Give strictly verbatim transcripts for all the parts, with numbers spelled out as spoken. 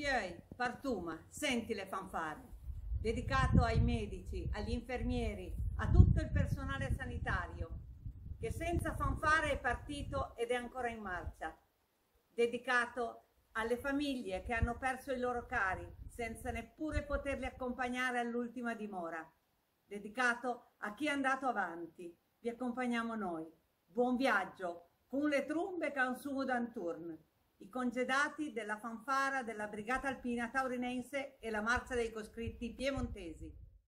Tiei, partuma, senti le fanfare. Dedicato ai medici, agli infermieri, a tutto il personale sanitario, che senza fanfare è partito ed è ancora in marcia. Dedicato alle famiglie che hanno perso i loro cari, senza neppure poterli accompagnare all'ultima dimora. Dedicato a chi è andato avanti. Vi accompagniamo noi. Buon viaggio, con le trombe che un suo d'anturn. I congedati della fanfara della Brigata Alpina Taurinense e la marcia dei coscritti piemontesi.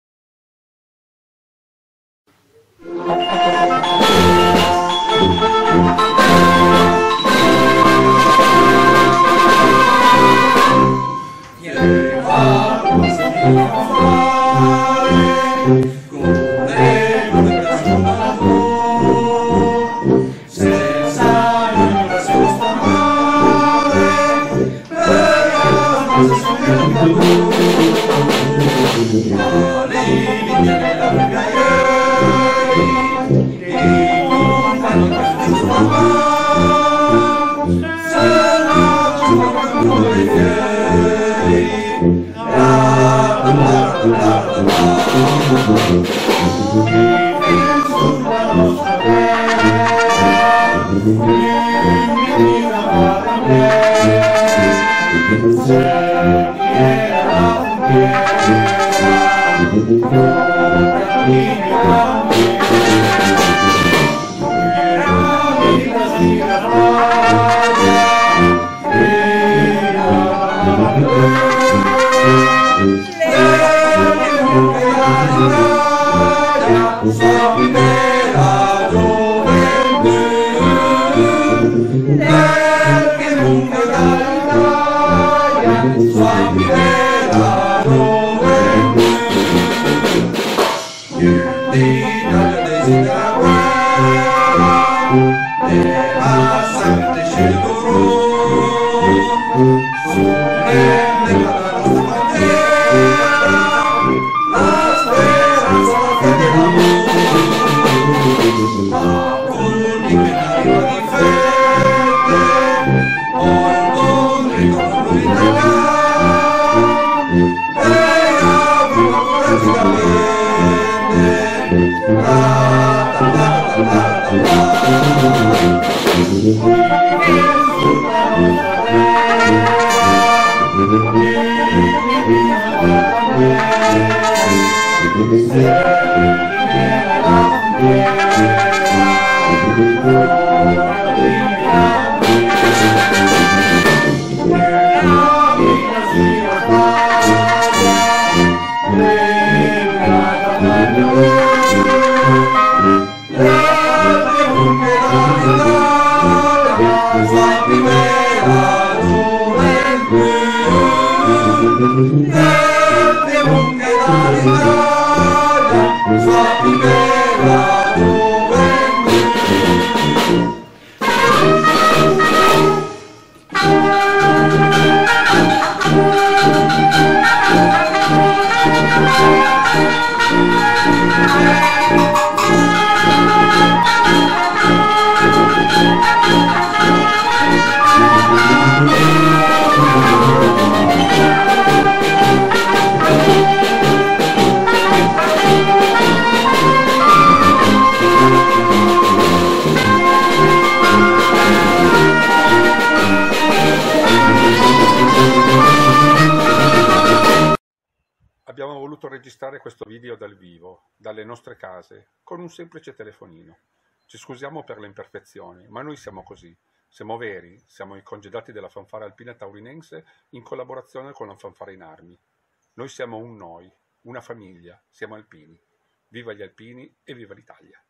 Abbiamo voluto registrare questo video dal vivo, dalle nostre case, con un semplice telefonino. Ci scusiamo per le imperfezioni, ma noi siamo così. Siamo veri, siamo i congedati della Fanfara Alpina Taurinense in collaborazione con la Fanfara in Armi. Noi siamo un noi, una famiglia, siamo alpini. Viva gli alpini e viva l'Italia!